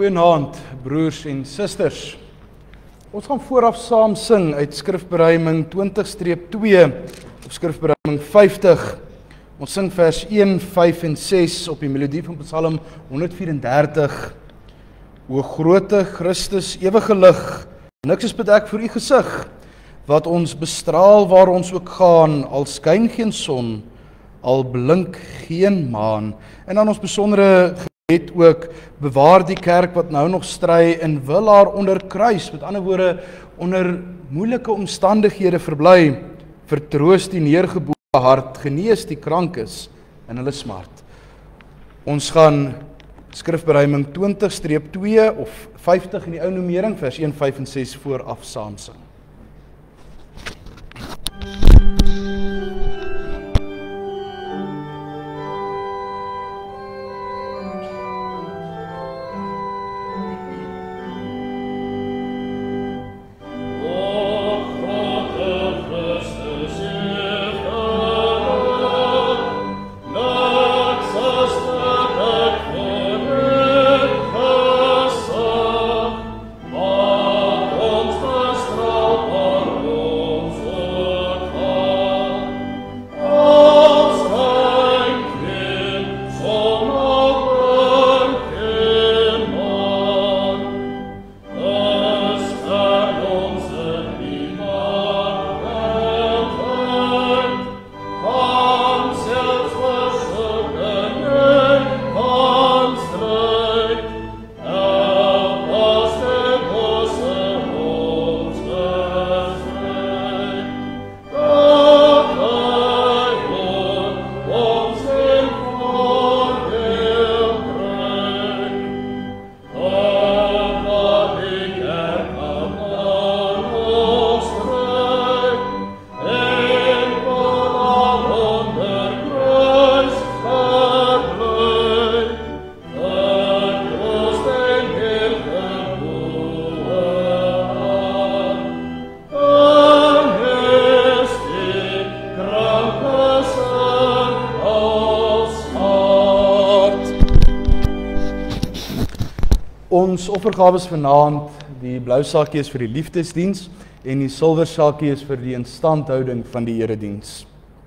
Goeienaand, broers en susters. Ons gaan vooraf saam sing uit skrifberuiming 20-2 op skrifberuiming 50. Ons sing vers 1, 5 en 6 op die melodie van Psalm 134. O groote Christus, ewige lig, niks is bedek voor u gesig, wat ons bestraal waar ons ook gaan, al skyn geen son, al blink geen maan. En dan ons besondere gebed ook, bewaar die kerk wat nou nog stry en wil haar onder kruis, met ander woorde, onder moeilike omstandighede verbly, vertroos die neergeboorde hart, genees die krankes in hulle smart. Ons gaan skrifberuiming 20-2 of 50 in die ou nummering, vers 1, 5 en 6 vooraf saam sing. Ons offergawes vanaand, die blou sakkie is vir die liefdesdiens en die silwer sakkie is vir die instandhouding van die erediens.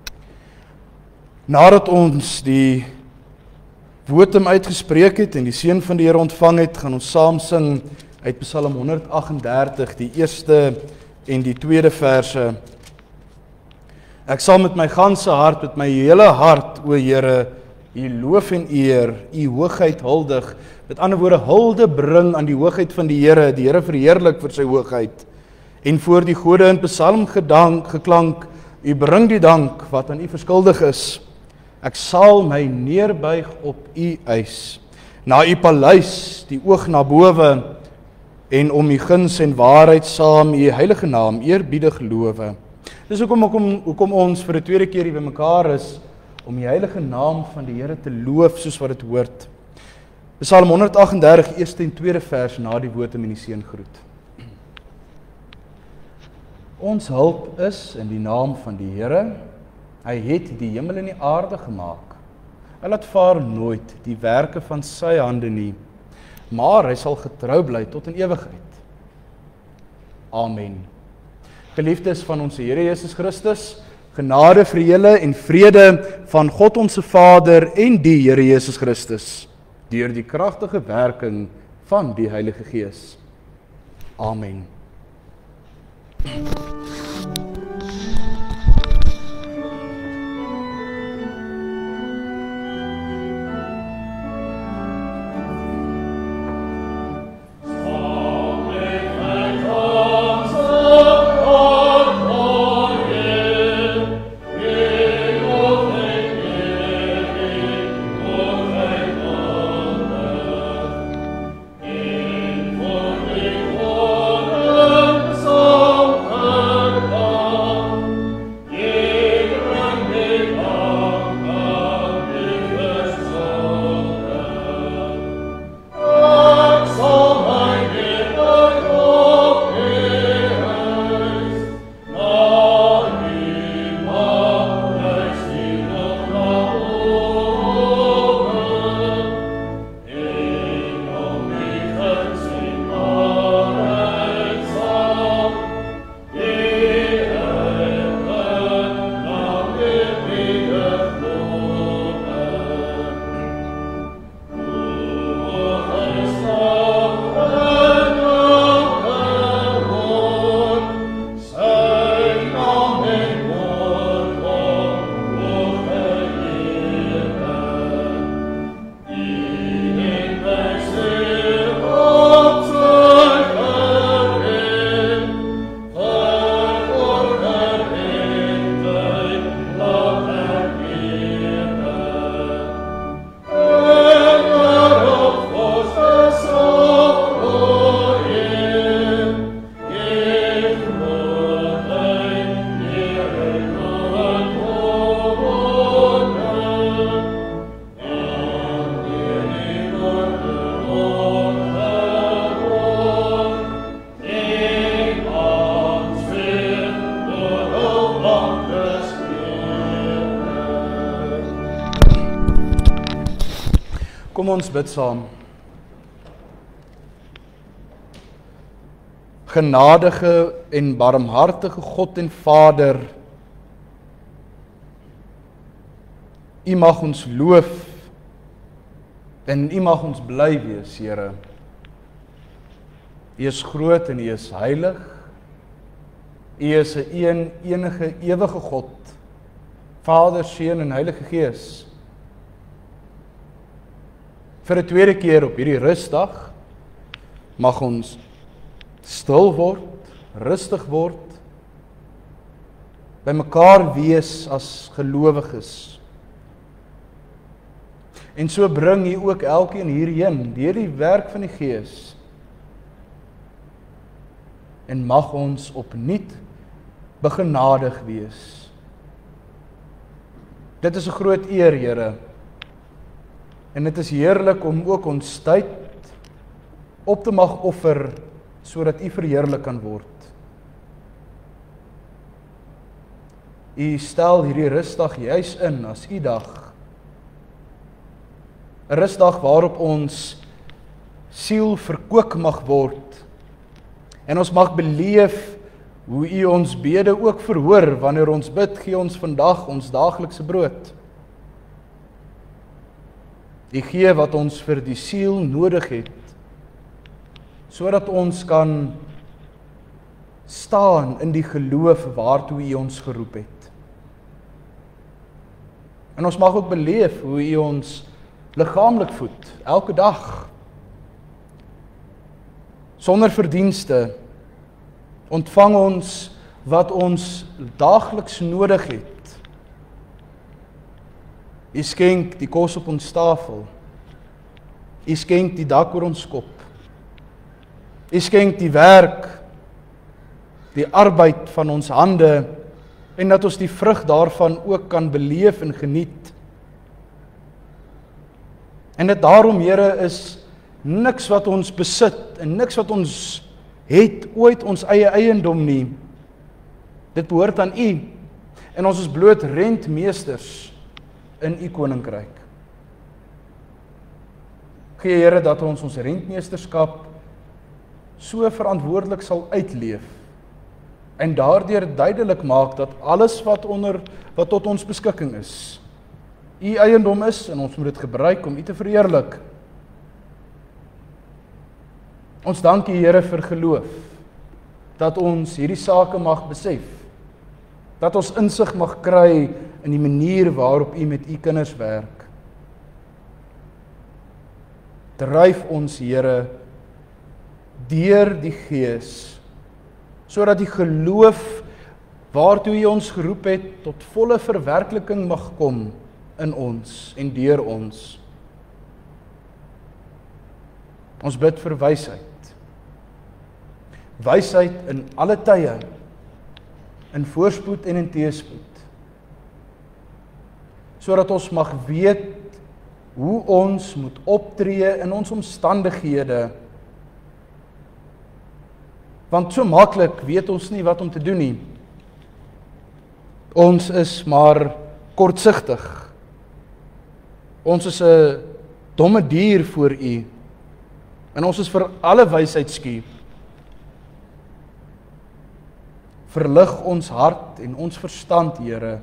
Nadat ons die wotum uitgespreek het en die seën van die Here ontvang het, gaan ons saam sing uit Psalm 138, die eerste en die tweede verse. Ek sal met my ganse hart, met my hele hart, o Here, U loof en eer, U hoogheid huldig. Met ander woorde, hulde bring aan die hoogheid van die Here verheerlik vir sy hoogheid. En voor die gode in psalm geklank, U bring die dank wat aan U verskuldig is. Ek sal my neerbuig op U eis, na U paleis, die oog na bowe, en om U guns en waarheid saam, U heilige naam, eerbiedig lowe. Dis hoekom ons vir die tweede keer hier by mekaar is, om die heilige naam van die Here te loof soos wat dit hoort. Psalm 138, eerste en tweede vers na die wotum en die seëngroet. Ons hulp is in die naam van die Here. Hy het die hemel en die aarde gemaak. Hy laat vaar nooit die werke van sy hande nie, maar hy sal getrou bly tot in ewigheid. Amen. Geliefdes van ons Here Jesus Christus, genade vir julle en vrede van God ons Vader en die Here Jesus Christus, deur die kragtige werking van die Heilige Gees. Amen. Oh Kom ons bid saam. Genadige en barmhartige God en Vader, U mag ons loof en U mag ons bly wees, Here. U is groot en U is heilig. U is 'n enige ewige God, Vader, Seun en Heilige Gees. Vir 'n tweede keer op hierdie rusdag mag ons stil word, rustig word, by mekaar wees as gelowiges. En so bring U ook elkeen hierheen deur die werk van die Gees. En mag ons opnuut begenadig wees. Dit is 'n groot eer, Here. En dit is heerlik om ook ons tyd op te mag offer, sodat U verheerlik kan word. U stel hierdie rusdag juis in as U dag. 'n Rusdag waarop ons siel verkoop mag word. En ons mag beleef hoe U ons bede ook verhoor wanneer ons bid, gee ons vandag ons daaglikse brood. U gee wat ons vir die siel nodig het, sodat ons kan staan in die geloof waartoe U ons geroep het. En ons mag ook beleef hoe U ons liggaamlik voed, elke dag. Sonder verdienste ontvang ons wat ons daagliks nodig het. U skenk die kos op ons tafel. U skenk die dak oor ons kop. U skenk die werk, die arbeid van ons hande, en dat ons die vrug daarvan ook kan beleef en geniet. En dit daarom, Here, is niks wat ons besit en niks wat ons het ooit ons eie eiendom nie. Dit behoort aan U, en ons is bloot rentmeesters in U koninkryk. Gee, Here, dat ons rentmeesterskap so verantwoordelik sal uitleef, en daardeur duidelik maak dat alles wat tot ons beskikking is, U eiendom is, en ons moet dit gebruik om U te verheerlik. Ons dank U, Here, vir geloof, dat ons hierdie sake mag besef, dat ons insig mag kry in die manier waarop U met U kinders werk. Dryf ons, Here, deur die Gees, sodat die geloof waartoe U ons geroep het, tot volle verwerkliking mag kom in ons en deur ons. Ons bid vir wysheid. Wysheid in alle tye, in voorspoed en in teëspoed. Sodat ons mag weet hoe ons moet optree in ons omstandighede. Want so maklik weet ons nie wat om te doen nie. Ons is maar kortsigtig. Ons is 'n domme dier voor U, en ons is vir alle wysheid skie. Verlig ons hart en ons verstand, Here,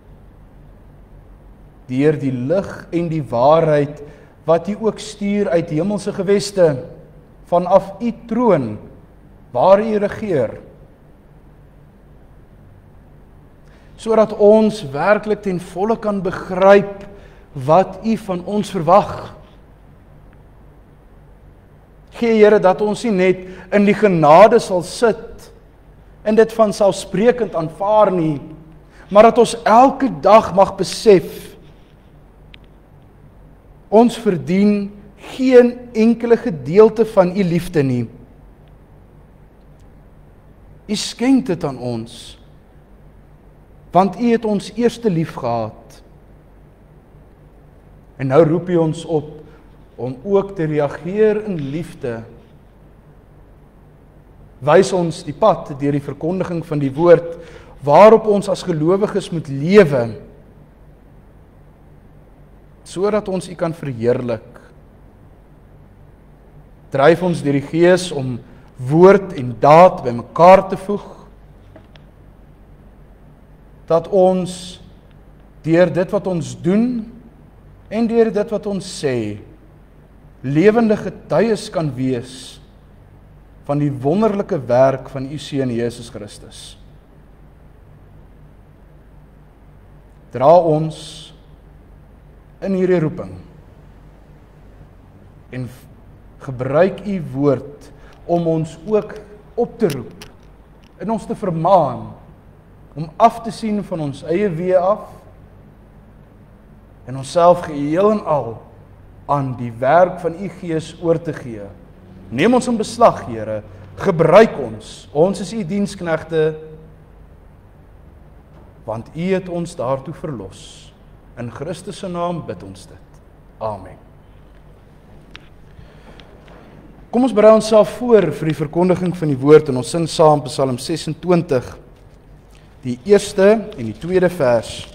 deur die lig en die waarheid wat U ook stuur uit hemelse geweste, vanaf U troon, waar U regeer. Sodat ons werklik ten volle kan begryp wat U van ons verwag. Gee, Here, dat ons nie net in die genade sal sit en dit vanselfsprekend aanvaar nie, maar dat ons elke dag mag besef, ons verdien geen enkele gedeelte van U liefde nie. U skenk dit aan ons, want U het ons eerste lief gehad. En nou roep U ons op om ook te reageer in liefde. Wys ons die pad deur die verkondiging van die woord, waarop ons as gelowiges moet lewe, sodat ons U kan verheerlik dryf ons deur die Gees om woord en daad bymekaar te voeg, dat ons deur dit wat ons doen en deur dit wat ons sê, lewende getuies kan wees van die wonderlike werk van u Seun Jesus Christus. Dra ons in hierdie roeping en gebruik u woord om ons ook op te roep, en ons te vermaan om af te sien van ons eie weë af en onsself geheel en al aan die werk van u Gees oor te gee. Neem ons in beslag, Here, gebruik ons is u diensknegte, want u het ons daartoe verlos. In Christus se naam bid ons dit. Amen. Kom ons berei onsself voor vir die verkondiging van die woord en ons sing saam Psalm 26, die eerste en die tweede vers.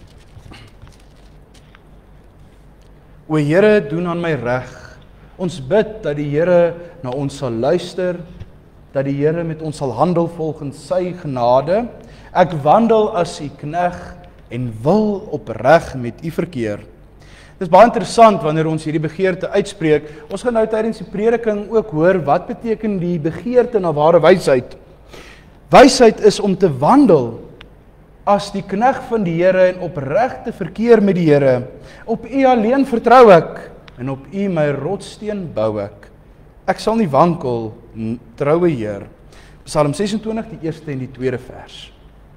O Here, doen aan my reg. Ons bid dat die Here na ons sal luister, dat die Here met ons sal handel volgens sy genade. Ek wandel as u knegg en wil opreg met u verkeer. Dit is baie interessant wanneer ons hierdie begeerte uitspreek. Ons gaan nou tydens die prediking ook hoor wat beteken die begeerte na ware wysheid. Wysheid is om te wandel as die knegg van die Here en opregte verkeer met die Here. Op u alleen vertrou ek en op u my rotssteen bou ek. Ek sal nie wankel, troue Heer. Psalm 26, die eerste en die tweede vers.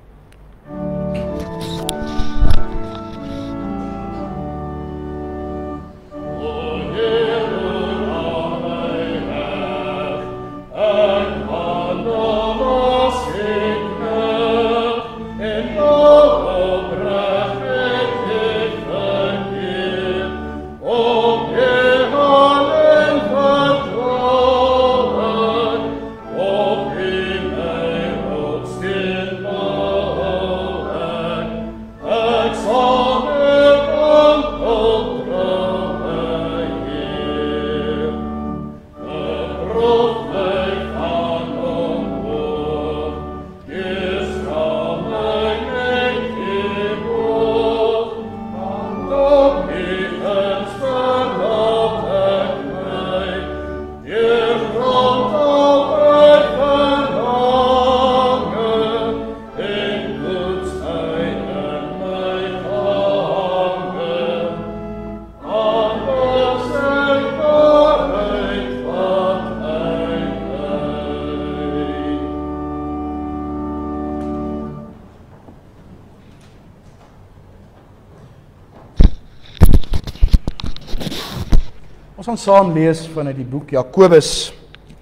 Ons gaan saam lees vanuit die boek Jakobus.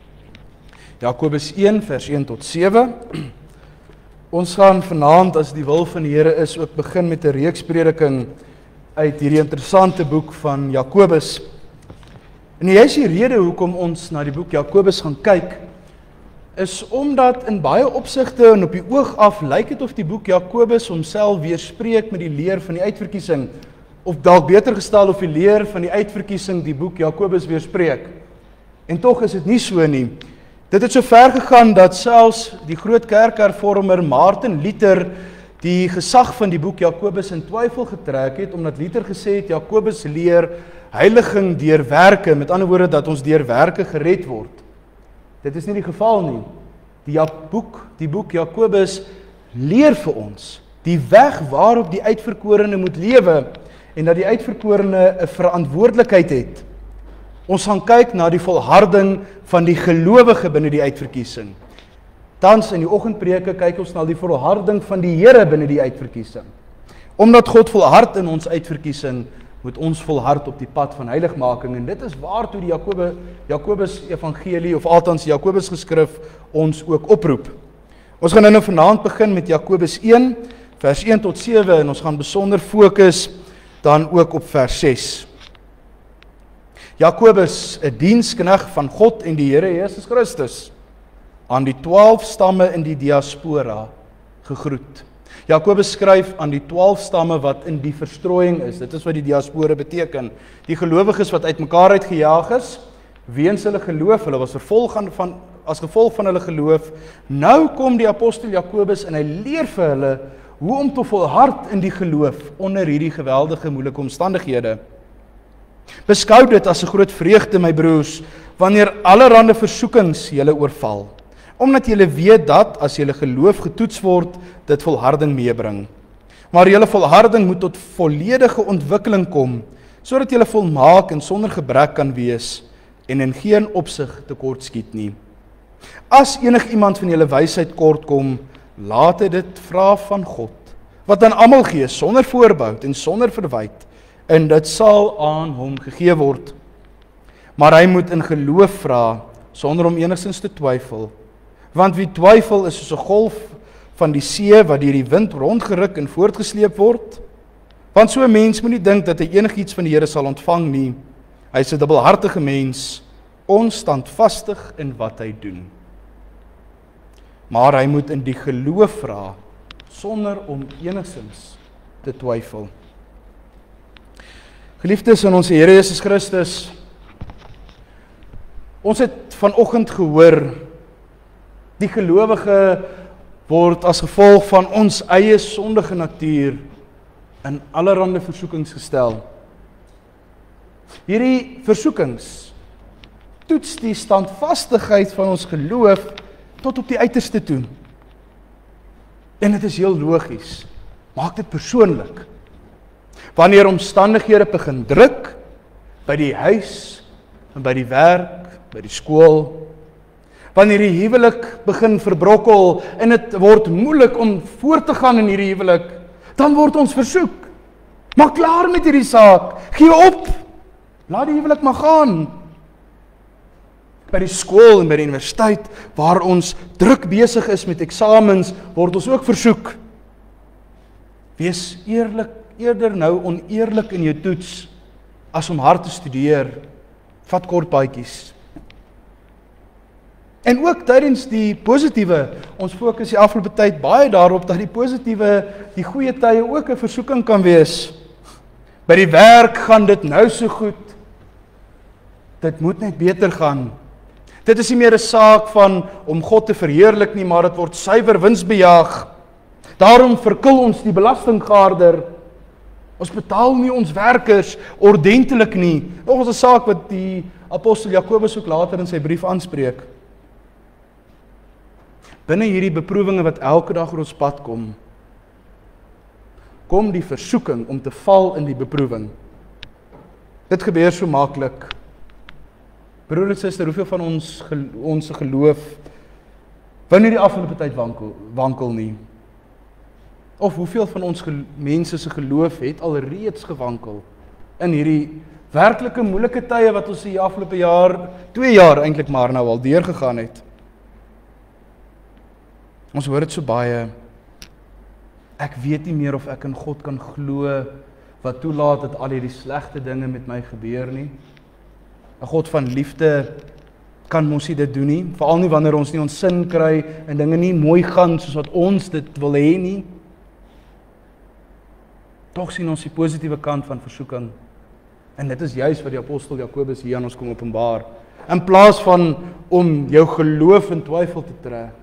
Jakobus 1 vers 1 tot 7. Ons gaan vanaand, as die wil van die Here is, ook begin met 'n reeks prediking uit hierdie interessante boek van Jakobus. En jy is die rede hoekom ons na die boek Jakobus gaan kyk, is omdat in baie opsigte en op die oog af lyk dit of die boek Jakobus homself weerspreek met die leer van die uitverkiesing, of dalk beter gestel of die leer van die uitverkiesing die boek Jakobus weerspreek. En tog is dit nie so nie. Dit het so ver gegaan dat selfs die groot kerkhervormer Martin Luther die gesag van die boek Jakobus in twyfel getrek het, omdat Luther gesê het Jakobus leer heiliging deur werke, met ander woorde dat ons deur werke gered word. Dit is nie die geval nie. Die boek Jakobus leer vir ons die weg waarop die uitverkorene moet lewe, en dat die uitverkorene 'n verantwoordelikheid het. Ons gaan kyk na die volharding van die gelowige binne die uitverkiesing. Tans in die oggendpreke kyk ons na die volharding van die Here binne die uitverkiesing. Omdat God volhard in ons uitverkiesing, moet ons volhard op die pad van heiligmaking, en dit is waartoe die Jakobus evangelie, of althans Jakobus geskrif, ons ook oproep. Ons gaan nou vanaand begin met Jakobus 1, vers 1 tot 7, en ons gaan besonder fokus dan ook op vers 6. Jakobus, 'n diensknegg van God en die Here Jesus Christus, aan die 12 stamme in die diaspora gegroet. Jakobus skryf aan die 12 stamme wat in die verstrooiing is. Dit is wat die diaspora beteken. Die gelowiges wat uitmekaar uitgejaag is, weens hulle geloof, hulle was as gevolg van hulle geloof. Nou kom die apostel Jakobus en hy leer vir hulle hoe om te volhard in die geloof onder hierdie geweldige moeilike omstandighede. Beskou dit as 'n groot vreugde, my broers, wanneer allerhande versoekings julle oorval, omdat julle weet dat, as julle geloof getoets word, dit volharding meebring. Maar julle volharding moet tot volledige ontwikkeling kom, sodat julle volmaak en sonder gebrek kan wees, en in geen opsig tekort skiet nie. As enigiemand van julle wysheid kort kom, laat hy dit vra van God, wat aan almal gee, sonder voorbehoud en sonder verwyte, en dit sal aan hom gegee word. Maar hy moet in geloof vra, sonder om enigstens te twyfel. Want wie twyfel is soos 'n golf van die see wat deur die wind rondgeruk en voortgesleep word. Want so 'n mens moet nie dink dat hy enigiets van die Here sal ontvang nie. Hy is 'n dubbelhartige mens, onstandvastig in wat hy doen. Maar hy moet in die geloof vra, sonder om enigstens te twyfel. Geliefdes in ons Here Jesus Christus, ons het vanoggend gehoor, die gelowige word as gevolg van ons eie sondige natuur in allerhande versoekings gestel. Hierdie versoekings toets die standvastigheid van ons geloof tot op die uiterste toe. En dit is heel logies. Maak dit persoonlik. Wanneer omstandighede begin druk, by die huis, en by die werk, by die skool, wanneer die huwelik begin verbrokkel, en dit word moeilik om voort te gaan in hierdie huwelik, dan word ons versoek. Maak klaar met hierdie saak, gee op, laat die huwelik maar gaan. By die skool en by die universiteit, waar ons druk besig is met eksamens, word ons ook versoek. Wees eerder nou oneerlik in jou toets, as om hard te studeer, vat kort paadjies. En ook tydens die positiewe, ons fokus die afgelope tyd baie daarop, dat die positiewe, die goeie tye ook 'n versoeking kan wees. By die werk gaan dit nou so goed, dit moet net beter gaan. Dit is nie meer 'n saak van om God te verheerlik nie, maar dit word suiwer winsbejaag. Daarom verkil ons die belastinggaarder. Ons betaal nie ons werkers ordentlik nie. Nog 'n saak wat die apostel Jakobus ook later in sy brief aanspreek. Binne hierdie beproewinge wat elke dag oor ons pad kom, kom die versoeking om te val in die beproewing. Dit gebeur so maklik. Broer en suster, hoeveel van ons geloof wou nie die afgelope tyd wankel nie? Of hoeveel van ons mense se geloof het al reeds gewankel in hierdie werklike moeilike tye wat ons die afgelope jaar, 2 jaar eintlik maar nou al deurgegaan het? Ons hoor dit so baie. Ek weet nie meer of ek in God kan glo wat toelaat dat al hierdie slegte dinge met my gebeur nie. 'n God van liefde kan mos nie dit doen nie, veral nie wanneer ons nie ons sin kry en dinge nie mooi gaan soos wat ons dit wil hê nie. Tog sien ons die positiewe kant van versoeking. En dit is juis wat die apostel Jakobus hier aan ons kom openbaar. In plaas van om jou geloof in twyfel te trek,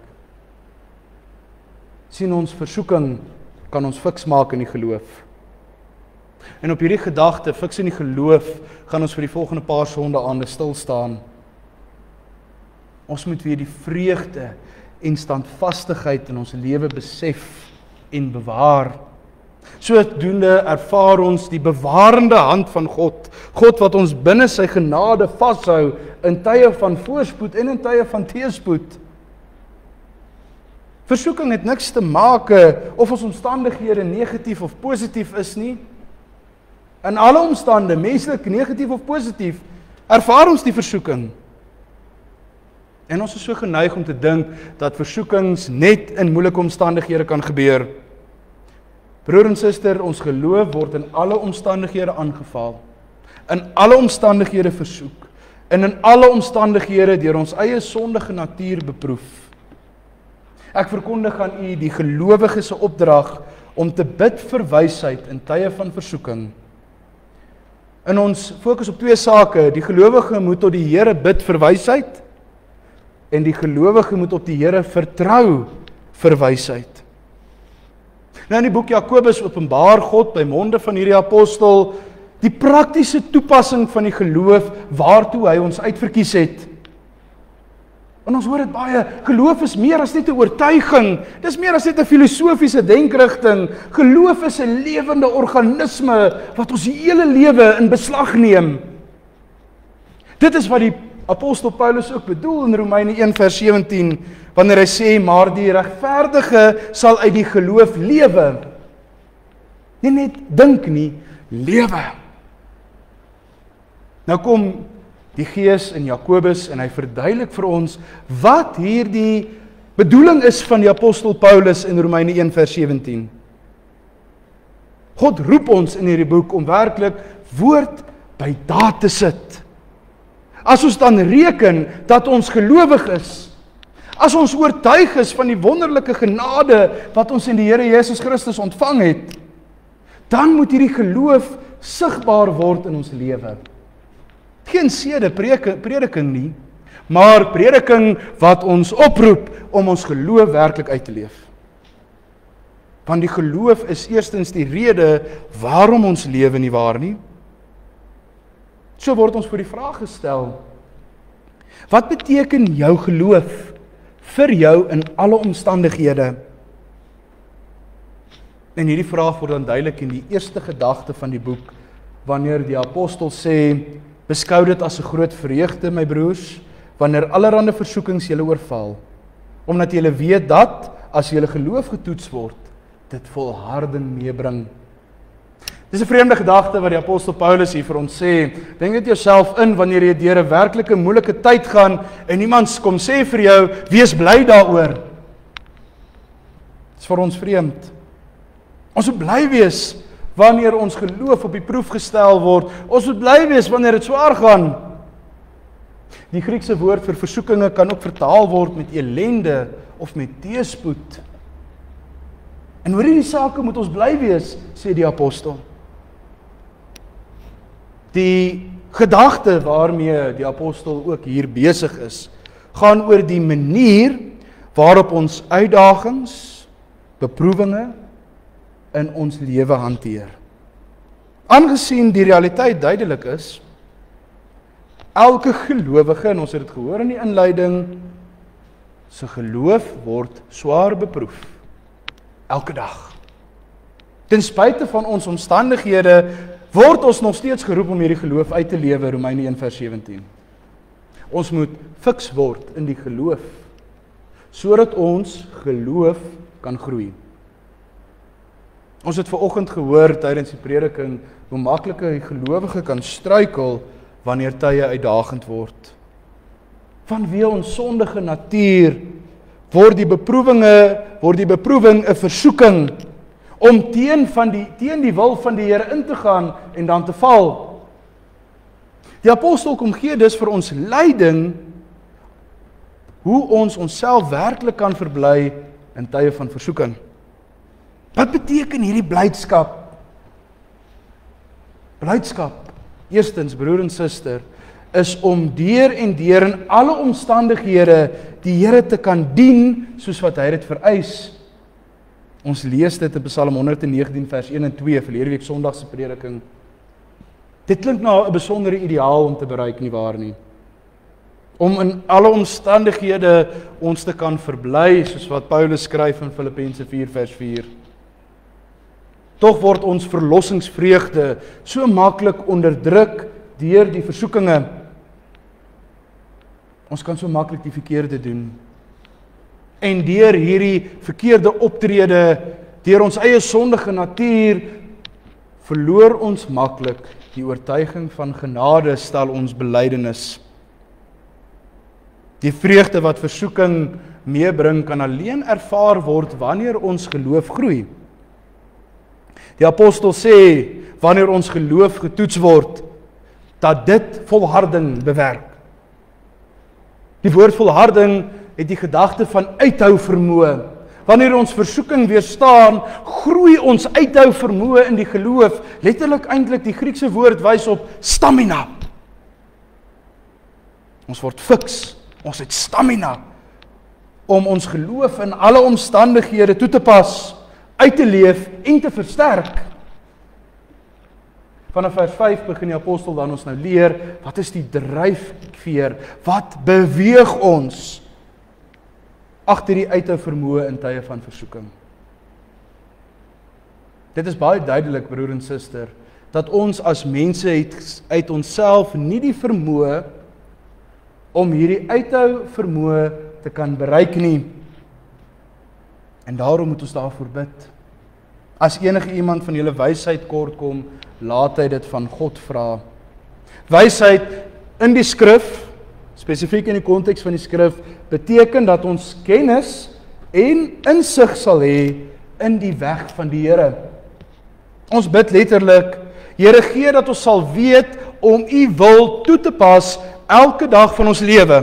sien ons versoeking kan ons fiks maak in die geloof. En op hierdie gedagte, fiks in die geloof, gaan ons vir die volgende paar sondaande stil staan. Ons moet weer die vreugde en standvastigheid in ons lewe besef en bewaar. Sodoende ervaar ons die bewarende hand van God. God wat ons binne sy genade vashou in tye van voorspoed en in tye van teëspoed. Versoeking het niks te maak of ons omstandighede negatief of positief is nie. In alle omstande, menslik, negatief of positief, ervaar ons die versoeking. En ons is so geneig om te dink dat versoekings net in moeilike omstandighede kan gebeur. Broer en suster, ons geloof word in alle omstandighede aangeval. In alle omstandighede versoek. En in alle omstandighede deur ons eie sondige natuur beproef. Ek verkondig aan u die gelowige se opdrag om te bid vir wysheid in tye van versoeking. En ons fokus op twee sake. Die gelowige moet tot die Here bid vir wysheid en die gelowige moet op die Here vertrou vir wysheid. Nou in die boek Jakobus openbaar God by monde van hierdie apostel die praktiese toepassing van die geloof waartoe hy ons uitverkies het. En ons hoor dit baie, geloof is meer as net 'n oortuiging, dis meer as net 'n filosofiese denkrigting. Geloof is 'n lewende organisme wat ons hele lewe in beslag neem. Dit is wat die apostel Paulus ook bedoel in Romeine 1 vers 17, wanneer hy sê, maar die regverdige sal uit die geloof lewe. Nie net dink nie, lewe. Nou kom die Gees in Jakobus en hy verduidelik vir ons wat hierdie bedoeling is van die apostel Paulus in Romeine 1 vers 17. God roep ons in hierdie boek om werklik woord by daad te sit. As ons dan reken dat ons gelowig is, as ons oortuig is van die wonderlike genade wat ons in die Here Jesus Christus ontvang het, dan moet hierdie geloof sigbaar word in ons lewe. Geen sede prediking nie, maar prediking wat ons oproep om ons geloof werklik uit te leef. Want die geloof is eerstens die rede waarom ons lewe, nie waar nie? So word ons voor die vraag gestel, wat beteken jou geloof vir jou in alle omstandighede? En hierdie vraag word dan duidelik in die eerste gedagte van die boek, wanneer die apostel sê, beskou dit as 'n groot vreugde, my broers, wanneer allerhande versoekings julle oorval, omdat julle weet dat, as julle geloof getoets word, dit volharding meebring. Dis 'n vreemde gedagte wat die apostel Paulus hier vir ons sê. Dink dit jouself in wanneer jy deur 'n werklike moeilike tyd gaan en iemand kom sê vir jou, wees bly daaroor. Dis vir ons vreemd. Ons moet bly wees wanneer ons geloof op die proef gestel word. Ons moet bly wees wanneer dit swaar gaan. Die Griekse woord vir versoekinge kan ook vertaal word met elende of met teëspoed. En oor hierdie sake moet ons bly wees, sê die apostel. Die gedagte waarmee die apostel ook hier besig is, gaan oor die manier waarop ons uitdagings, beproewinge in ons lewe hanteer. Aangesien die realiteit duidelik is, elke gelowige, en ons het dit gehoor in die inleiding, sy geloof word swaar beproef. Elke dag. Ten spyte van ons omstandighede, word ons nog steeds geroep om hierdie geloof uit te lewe, Romeine 1 vers 17. Ons moet fiks word in die geloof, sodat ons geloof kan groei. Ons het vanoggend gehoor tydens die prediking hoe maklik 'n gelowige kan struikel wanneer tye uitdagend word. Vanweë ons sondige natuur word die beproewing 'n versoeking om teen die wil van die Here in te gaan en dan te val. Die apostel kom gee dus vir ons leiding hoe ons onsself werklik kan verbly in tye van versoeking. Wat beteken hierdie blydskap? Blydskap, eerstens broer en suster, is om deur en deur in alle omstandighede die Here te kan dien soos wat hy dit vereis. Ons lees dit in Psalm 119 vers 1 en 2 verlede week Sondag se prediking. Dit klink na 'n besondere ideaal om te bereik, nie waar nie? Om in alle omstandighede ons te kan verbly, soos wat Paulus skryf in Filippense 4 vers 4. Tog word ons verlossingsvreugde so maklik onderdruk deur die versoekinge. Ons kan so maklik die verkeerde doen. En deur hierdie verkeerde optrede, deur ons eie sondige natuur, verloor ons maklik die oortuiging van genade, stel ons belydenis. Die vreugde wat versoeking meebring, kan alleen ervaar word wanneer ons geloof groei. Die apostel sê, wanneer ons geloof getoets word, dat dit volharding bewerk. Die woord volharding het die gedagte van uithou vermoë, wanneer ons versoeking weerstaan, groei ons uithou vermoë in die geloof. Letterlik eintlik die Griekse woord wys op stamina. Ons word fiks, ons het stamina om ons geloof in alle omstandighede toe te pas, uit te leef en te versterk. Vanaf vers 5 begin die apostel dan ons nou leer, wat is die dryfveer? Wat beweeg ons agter die uithou vermoë in tye van versoeking? Dit is baie duidelik, broer en suster, dat ons as mense het uit onsself nie die vermoë om hierdie uithou vermoë te kan bereik nie. En daarom moet ons daarvoor bid. As enige iemand van julle wysheid kort kom, laat hy dit van God vra. Wysheid in die skrif, spesifiek in die konteks van die skrif, beteken dat ons kennis en insig sal hê in die weg van die Here. Ons bid letterlik, Here, gee dat ons sal weet om U wil toe te pas elke dag van ons lewe.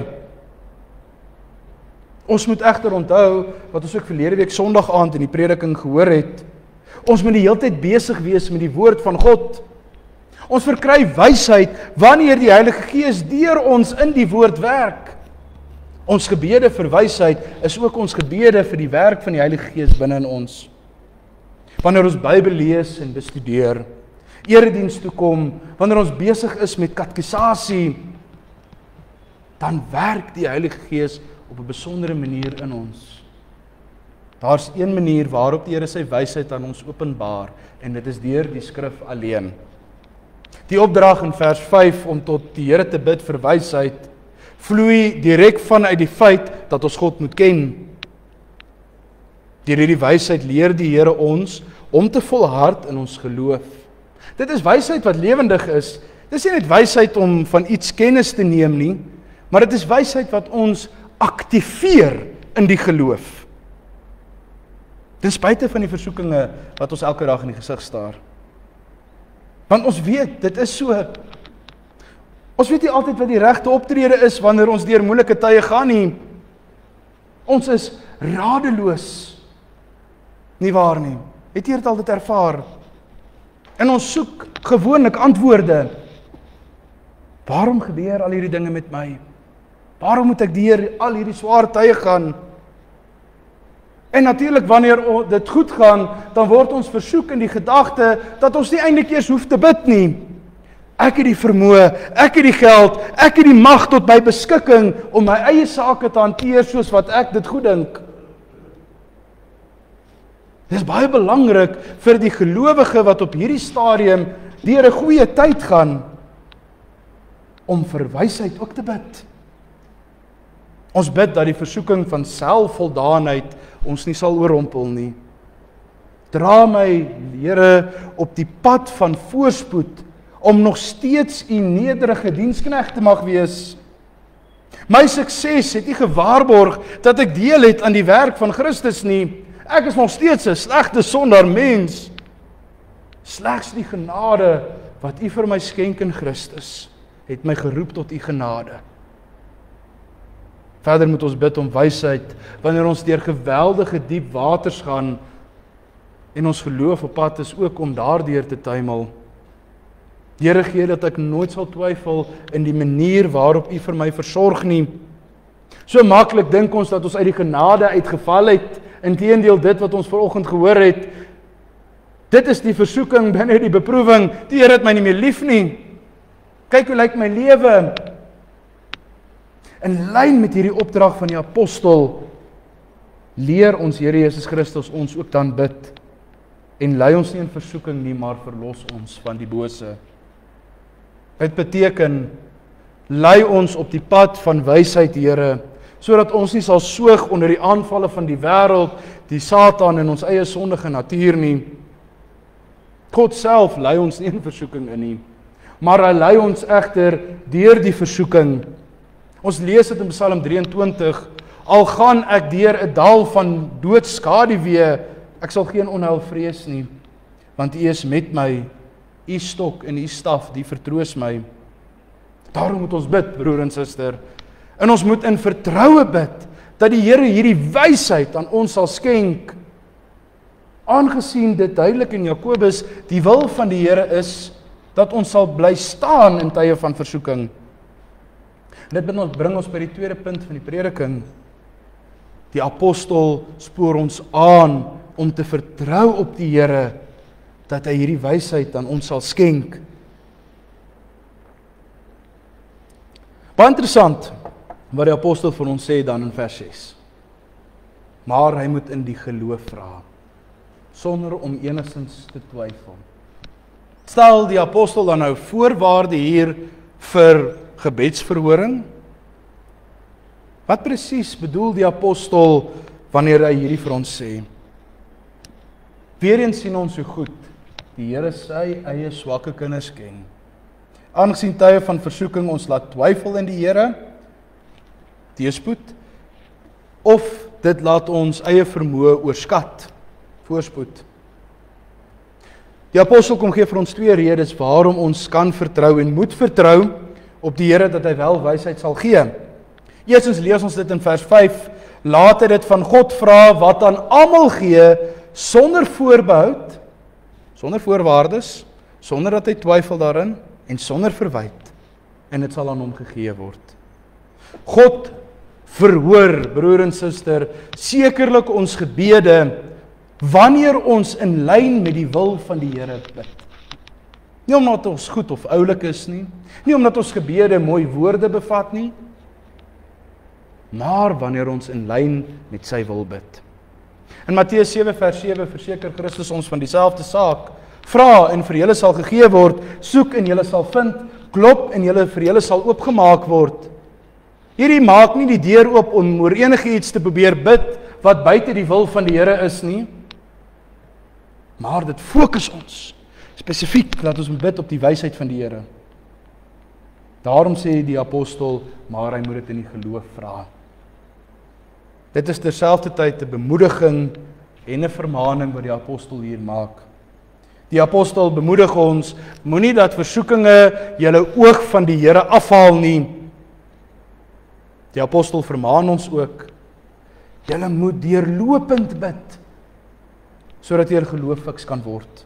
Ons moet egter onthou, wat ons ook verlede week Sondag aand in die prediking gehoor het, ons moet die hele tyd besig wees met die woord van God. Ons verkry wysheid wanneer die Heilige Gees deur ons in die woord werk. Ons gebede vir wysheid is ook ons gebede vir die werk van die Heilige Gees binne in ons. Wanneer ons Bybel lees en bestudeer, erediens toe kom, wanneer ons besig is met katekisasie, dan werk die Heilige Gees op 'n besondere manier in ons. Daar's een manier waarop die Here sy wysheid aan ons openbaar, en dit is deur die skrif alleen. Die opdrag in vers 5 om tot die Here te bid vir wysheid, vloei direk vanuit die feit dat ons God moet ken. Deur hierdie wysheid leer die Here ons om te volhard in ons geloof. Dit is wysheid wat lewendig is. Dit is nie net wysheid om van iets kennis te neem nie, maar dit is wysheid wat ons aktiveer in die geloof. Ten spyte van die versoekinge wat ons elke dag in die gesig staar. Want ons weet, dit is so. Ons weet nie altyd wat die regte optrede is wanneer ons deur moeilike tye gaan nie. Ons is radeloos. Nie waar nie. Het jy dit altyd ervaar? En ons soek gewoonlik antwoorde. Waarom gebeur al hierdie dinge met my? Waarom moet ek deur al hierdie swaar tye gaan? En natuurlik wanneer dit goed gaan, dan word ons versoek in die gedagte dat ons nie eintlik eers hoef te bid nie. Ek het die vermoë, ek het die geld, ek het die mag tot my beskikking om my eie sake te hanteer soos wat ek dit goed dink. Dit is baie belangrik vir die gelowige wat op hierdie stadium deur 'n goeie tyd gaan, om vir wysheid ook te bid. Ons bid dat die versoeking van selfvoldaanheid ons nie sal oorrompel nie. Dra my, Here, op die pad van voorspoed, om nog steeds U nederige diensknegt te mag wees. My sukses het nie gewaarborg dat ek deel het aan die werk van Christus nie. Ek is nog steeds 'n slegte sondaar mens. Slegs die genade wat U vir my skenk in Christus, het my geroep tot U genade. Verder moet ons bid om wysheid, wanneer ons deur geweldige diep waters gaan, en ons geloof op pad is ook om daardeur te tuimel. Here, gee dat ek nooit sal twyfel in die manier waarop U vir my versorg nie. So maklik dink ons dat ons uit die genade uitgeval het, inteendeel dit wat ons vanoggend gehoor het, dit is die versoeking binne die beproewing, die Here het my nie meer lief nie. Kyk hoe lyk my lewe. In lyn met hierdie opdrag van die apostel, leer ons Here Jesus Christus ons ook dan bid, en lei ons nie in versoeking nie, maar verlos ons van die bose. Dit beteken, lei ons op die pad van wysheid, Here, sodat ons nie sal soog onder die aanvalle van die wêreld, die Satan en ons eie sondige natuur nie. God self lei ons nie in versoeking in nie, maar hy lei ons egter deur die versoeking. Ons lees dit in Psalm 23, al gaan ek deur 'n dal van doodskaduwee, ek sal geen onheil vrees nie, want U is met my, U stok en U staf, die vertroos my. Daarom moet ons bid, broer en suster, en ons moet in vertroue bid, dat die Here hierdie wysheid aan ons sal skenk, aangesien dit duidelik in Jakobus die wil van die Here is, dat ons sal bly staan in tye van versoeking. Dit bring ons by die tweede punt van die prediking. Die apostel spoor ons aan om te vertrou op die Here, dat hy hierdie wysheid aan ons sal skenk. Baie interessant wat die apostel vir ons sê dan in vers 6. Maar hy moet in die geloof vra, sonder om enigstens te twyfel. Stel die apostel dan nou voorwaarde hier vir gebedsverhoring? Wat presies bedoel die apostel wanneer hy hierdie vir ons sê? Weereens sien ons hoe goed die Here sy eie swakke kinders ken. Aangesien tye van versoeking ons laat twyfel in die Here, teëspoed, of dit laat ons eie vermoë oorskat, voorspoed. Die apostel kom gee vir ons twee redes waarom ons kan vertrou en moet vertrou op die Here dat hy wel wysheid sal gee. Eerstens lees ons dit in vers 5, laat hy dit van God vra wat aan almal gee, sonder voorbehoud, sonder voorwaardes, sonder dat hy twyfel daarin, en sonder verwyte, en dit sal aan hom gegee word. God verhoor, broer en suster, sekerlik ons gebede, wanneer ons in lyn met die wil van die Here bid. Nie omdat ons goed of oulik is nie, nie omdat ons gebede mooi woorde bevat nie, maar wanneer ons in lyn met sy wil bid. In Matteus 7 vers 7 verseker Christus ons van dieselfde saak. Vra en vir julle sal gegee word, soek en julle sal vind, klop en vir julle sal oopgemaak word. Hierdie maak nie die deur oop om oor enige iets te probeer bid wat buite die wil van die Here is nie, maar dit fokus ons spesifiek dat ons moet bid op die wysheid van die Here. Daarom sê die apostel, maar hy moet dit in die geloof vra. Dit is terselfdertyd 'n bemoediging en 'n vermaaning wat die apostel hier maak. Die apostel bemoedig ons, moenie dat versoekinge julle oog van die Here afhaal nie. Die apostel vermaan ons ook, julle moet deurlopend bid, sodat julle geloof fiks kan word.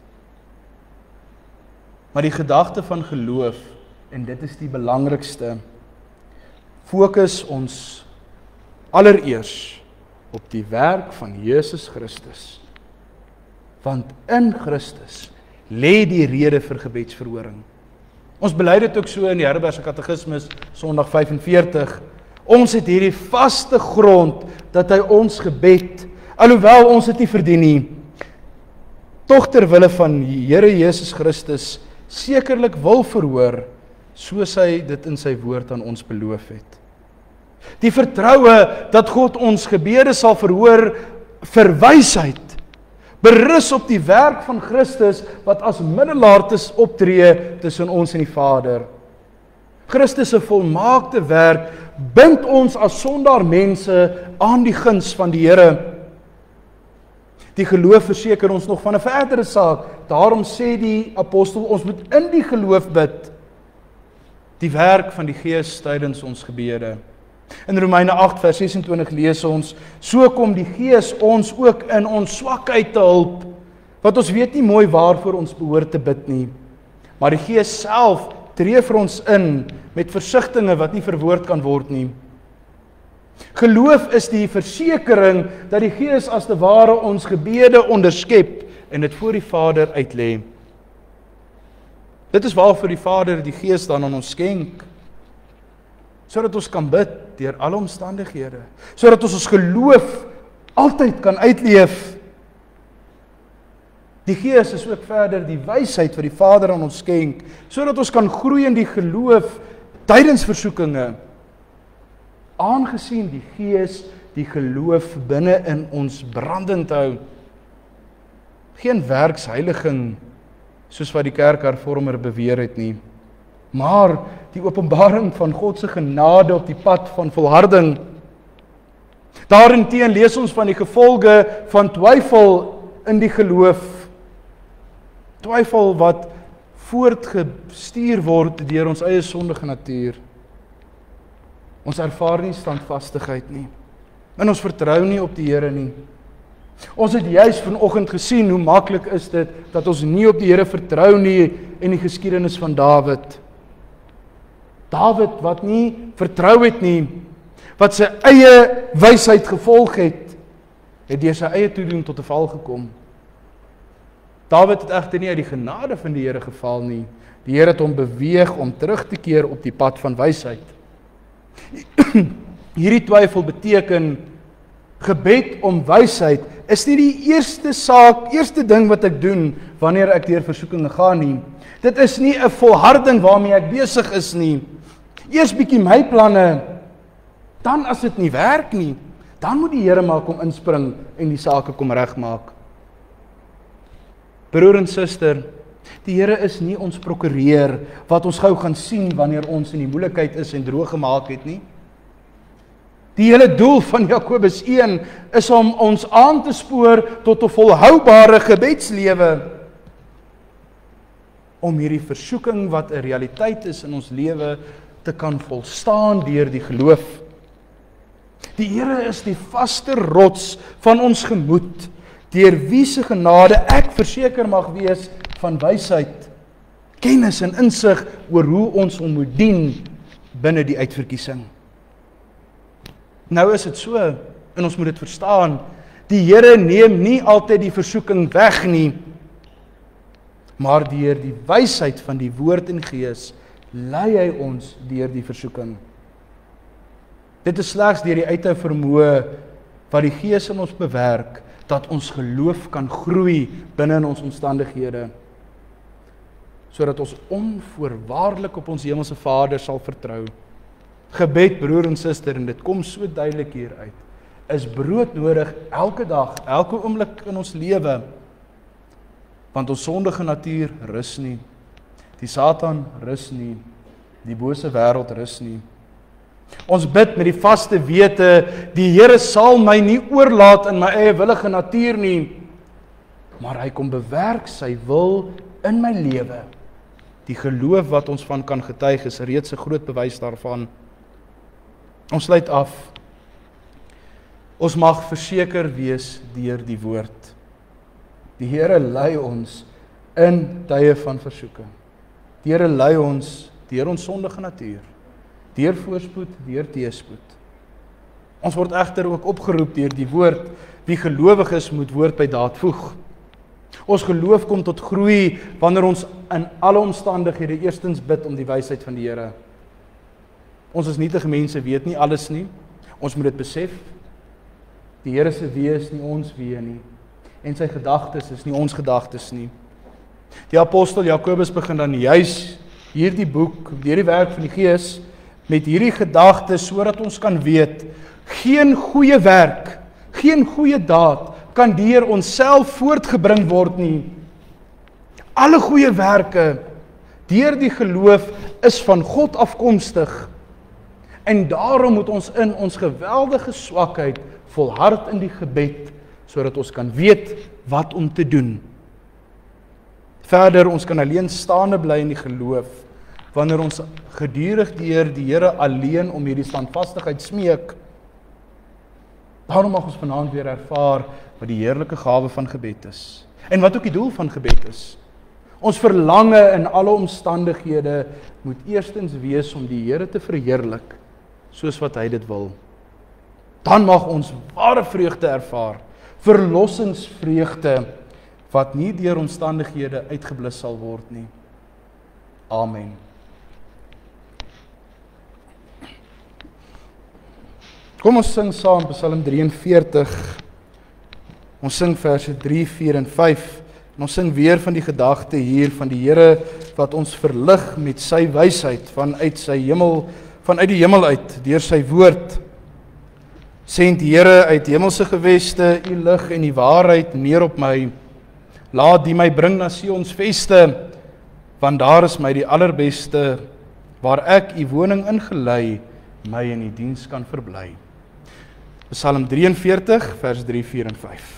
Maar die gedagte van geloof, en dit is die belangrikste, fokus ons allereers op die werk van Jesus Christus. Want in Christus lê die rede vir gebedsverhoring. Ons bely dit ook so in die Heidelbergse Katekismus, Sondag 45. Ons het hierdie vaste grond, dat hy ons gebed, alhoewel ons dit nie verdien nie, tog ter wille van die Here Jesus Christus, sekerlik wil verhoor, soos hy dit in sy woord aan ons beloof het. Die vertroue dat God ons gebede sal verhoor vir wysheid, berus op die werk van Christus, wat as middelaar optree tussen ons en die Vader. Christus se volmaakte werk bind ons as sondaar mense aan die guns van die Here. Die geloof verseker ons nog van 'n verdere saak. Daarom sê die apostel, ons moet in die geloof bid. Die werk van die Gees tydens ons gebede. In Romeine 8 vers 26 lees ons, so kom die Gees ons ook in ons swakheid te hulp, wat ons weet nie mooi waarvoor ons behoort te bid nie. Maar die Gees self tree vir ons in met versigtinge wat nie verwoord kan word nie. Geloof is die versekering dat die Gees as te ware ons gebede onderskep en dit voor die Vader uitlê. Dit is waarvoor die Vader die Gees dan aan ons skenk, sodat ons kan bid deur alle omstandighede, sodat ons geloof altyd kan uitleef. Die Gees is ook verder die wysheid wat die Vader aan ons skenk, sodat ons kan groei in die geloof tydens versoekinge, aangesien die Gees die geloof binne in ons brandend hou. Geen werksheiliging, soos wat die kerkhervormer beweer het nie, maar die openbaring van God se genade op die pad van volharding. Daarenteen lees ons van die gevolge van twyfel in die geloof. Twyfel wat voortgestuur word deur ons eie sondige natuur. Ons ervaar nie standvastigheid nie. En ons vertrou nie op die Here nie. Ons het juis vanoggend gesien hoe maklik is dit dat ons nie op die Here vertrou nie en die geskiedenis van Dawid. Dawid wat nie vertrou het nie, wat sy eie wysheid gevolg het deur sy eie toedoen tot 'n val gekom. Dawid het egter nie uit die genade van die Here geval nie. Die Here het hom beweeg om terug te keer op die pad van wysheid. Hierdie twyfel beteken gebed om wysheid is nie die eerste ding wat ek doen wanneer ek deur versoekinge gaan nie. Dit is nie 'n volharding waarmee ek besig is nie. Eers bietjie my planne, dan as dit nie werk nie, dan moet die Here maar kom inspring en die sake kom regmaak. Broer en suster, die Here is nie ons prokureur wat ons gou gaan sien wanneer ons in die moeilikheid is en droog gemaak het nie. Die hele doel van Jakobus 1 is om ons aan te spoor tot 'n volhoubare gebedslewe. Om hierdie versoeking wat 'n realiteit is in ons lewe te kan volstaan deur die geloof. Die Here is die vaste rots van ons gemoed, deur wie se genade ek verseker mag wees van wysheid, kennis en insig oor hoe ons hom moet dien binne die uitverkiesing. Nou is dit so, en ons moet dit verstaan, die Here neem nie altyd die versoeking weg nie, maar deur die wysheid van die woord en gees, lei hy ons deur die versoeking. Dit is slegs deur die uithou vermoë wat die Gees in ons bewerk, dat ons geloof kan groei binne in ons omstandighede, sodat ons onvoorwaardelik op ons hemelse Vader sal vertrou. Gebed, broer en suster, en dit kom so duidelik hier uit, is broodnodig elke dag, elke oomblik in ons lewe, want ons sondige natuur rus nie, die Satan rus nie, die bose wêreld rus nie. Ons bid met die vaste wete, die Here sal my nie oorlaat in my eie willige natuur nie, maar hy kom bewerk sy wil in my lewe. Die geloof wat ons van kan getuig is reeds 'n groot bewys daarvan. Ons sluit af. Ons mag verseker wees deur die woord. Die Here lei ons in tye van versoeking. Die Here lei ons deur ons sondige natuur, deur voorspoed, deur teëspoed. Ons word egter ook opgeroep deur die woord, wie gelowig is, moet woord by daad voeg. Ons geloof kom tot groei wanneer ons in alle omstandighede eerstens bid om die wysheid van die Here. Ons is nietige mense, weet nie alles nie. Ons moet dit besef. Die Here se weë is nie ons weë nie. En sy gedagtes is nie ons gedagtes nie. Die apostel Jakobus begin dan juis hierdie boek, deur die werk van die Gees, met hierdie gedagtes, sodat ons kan weet, geen goeie werk, geen goeie daad, kan deur onsself voortgebring word nie. Alle goeie werke, deur die geloof, is van God afkomstig. En daarom moet ons in ons geweldige swakheid volhard in die gebed, sodat ons kan weet wat om te doen. Verder, ons kan alleen staande bly in die geloof, wanneer ons gedurig deur die Here alleen om hierdie standvastigheid smeek. Daarom mag ons vanaand weer ervaar wat die heerlike gawe van gebed is. En wat ook die doel van gebed is. Ons verlange in alle omstandighede moet eerstens wees om die Here te verheerlik, soos wat hy dit wil. Dan mag ons ware vreugde ervaar, verlossingsvreugde, wat nie deur omstandighede uitgeblus sal word nie. Amen. Kom ons sing saam Psalm 43. Ons sing verse 3, 4 en 5. En ons sing weer van die gedagte hier van die Here wat ons verlig met sy wysheid vanuit die hemel uit, deur sy woord. Send Here uit hemelse geweste, u lig en die waarheid neer op my. Laat die my bring na Sions veste, want daar is my die allerbeste, waar ek u woning ingelei, my in die diens kan verbly. Psalm 43, vers 3, 4 en 5.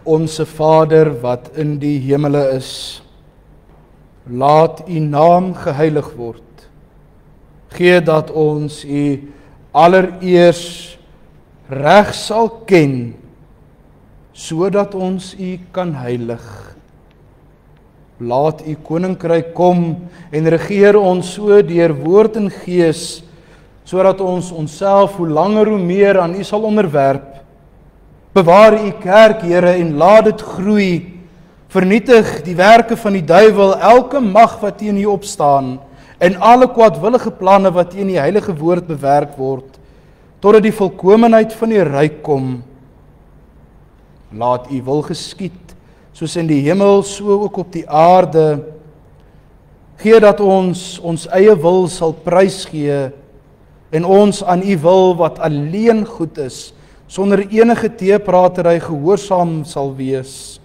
Onse Vader wat in die hemele is, laat U naam geheilig word. Gee dat ons U allereers reg sal ken, sodat ons U kan heilig. Laat U koninkryk kom en regeer ons so deur woord en gees, sodat ons onsself hoe langer hoe meer aan U sal onderwerp. Bewaar U kerk, Here, en laat dit groei. Vernietig die werke van die duiwel, elke mag wat teen U opstaan, en alle kwaadwillige planne wat teen die heilige woord bewerk word, totdat die volkomenheid van U ryk kom. Laat U wil geskied, soos in die hemel, so ook op die aarde. Gee dat ons eie wil sal prysgee, en ons aan U wil wat alleen goed is, sonder enige teepratery gehoorsaam sal wees.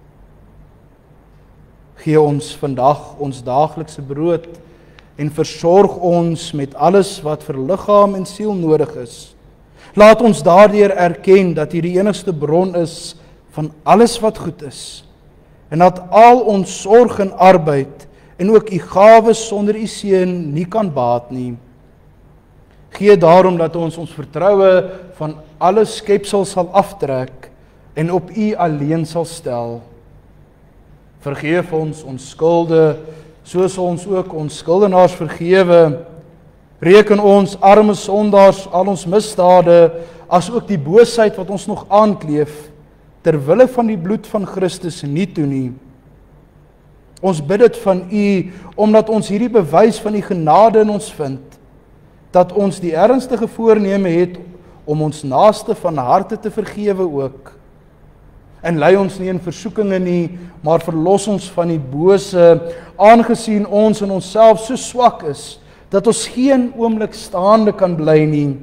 Gee ons vandag ons daaglikse brood en versorg ons met alles wat vir liggaam en siel nodig is. Laat ons daardeur erken dat U die enigste bron is van alles wat goed is, en dat al ons sorg en arbeid en ook U gawes sonder U seën nie kan baat nie. Gee daarom dat ons vertroue van alle skepsel sal aftrek en op U alleen sal stel. Vergeef ons skulde, soos ons ook ons skuldenaars vergewe. Reken ons arme sondaars al ons misdade, as ook die boosheid wat ons nog aankleef, ter wille van die bloed van Christus nie toe nie. Ons bid dit van U, omdat ons hierdie bewys van die genade in ons vind, dat ons die ernstige voorneme het om ons naaste van harte te vergewe ook. En lei ons nie in versoekinge nie, maar verlos ons van die bose, aangesien ons in onsself so swak is, dat ons geen oomblik staande kan bly nie.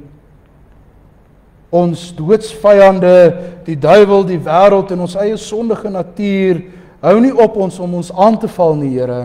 Ons doodsvyande, die duiwel, die wêreld en ons eie sondige natuur, hou nie op ons om ons aan te val nie, Here.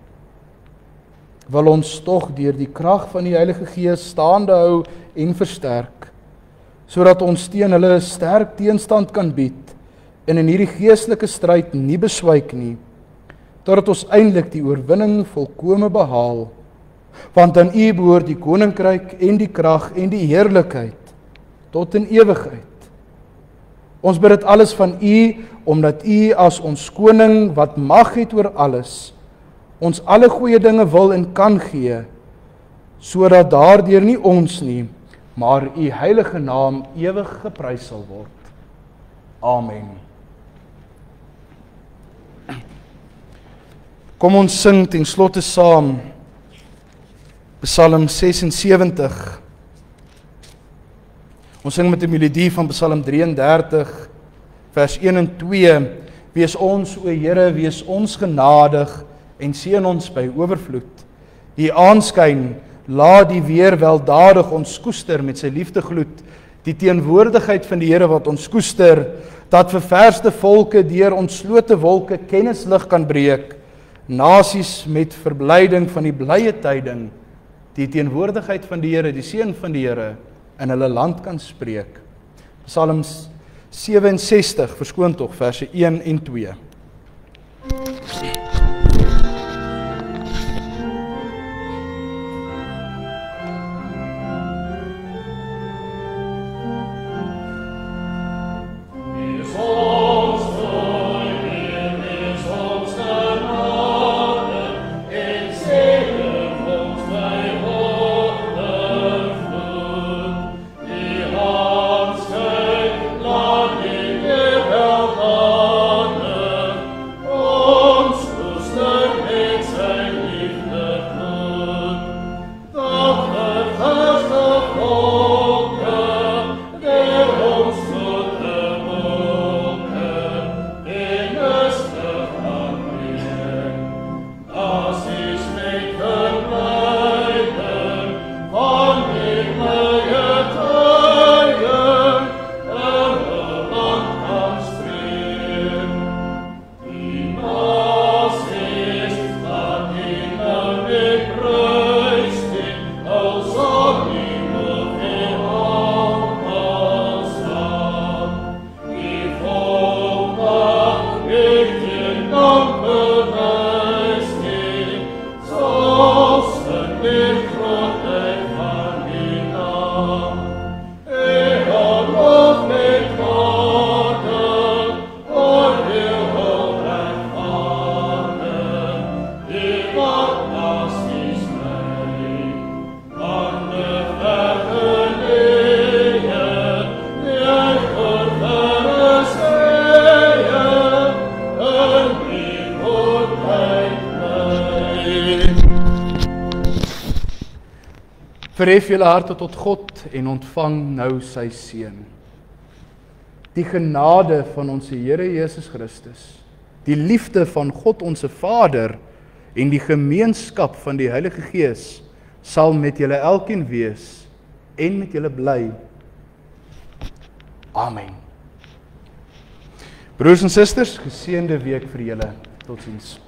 Wil ons tog deur die krag van die Heilige Gees staande hou en versterk, sodat ons teen hulle sterk teenstand kan bied en in hierdie geestelike stryd nie beswyk nie, totdat ons eintlik die oorwinning volkome behaal. Want aan U behoort die koninkryk en die krag en die heerlikheid tot in ewigheid. Ons bid dit alles van U, omdat U as ons koning wat mag het oor alles, ons alle goeie dinge wil en kan gee, sodat daardeur nie ons nie, maar U heilige naam ewig geprys sal word. Amen. Kom ons sing ten slotte saam Psalm 76. Ons sing met die melodie van Psalm 33, vers 1 en 2. Wees ons, o Here, wees ons genadig en seën ons by oorvloed. Die aanskyn, laat die weer weldadig ons koester met sy liefdegloed. Die teenwoordigheid van die Here wat ons koester, dat ververste volke deur ontslote wolke kennislig kan breek. Nasies met verblyding van die blye tyding, die teenwoordigheid van die Here, die seën van die Here in hulle land kan spreek. Psalm 67, verskoon tog, verse 1 en 2. Hans, laat die wel Verhef julle harte tot God en ontvang nou sy seën. Die genade van ons Here Jesus Christus, die liefde van God ons Vader en die gemeenskap van die Heilige Gees sal met julle elkeen wees en met julle bly. Amen. Broers en susters, geseënde week vir julle. Totsiens.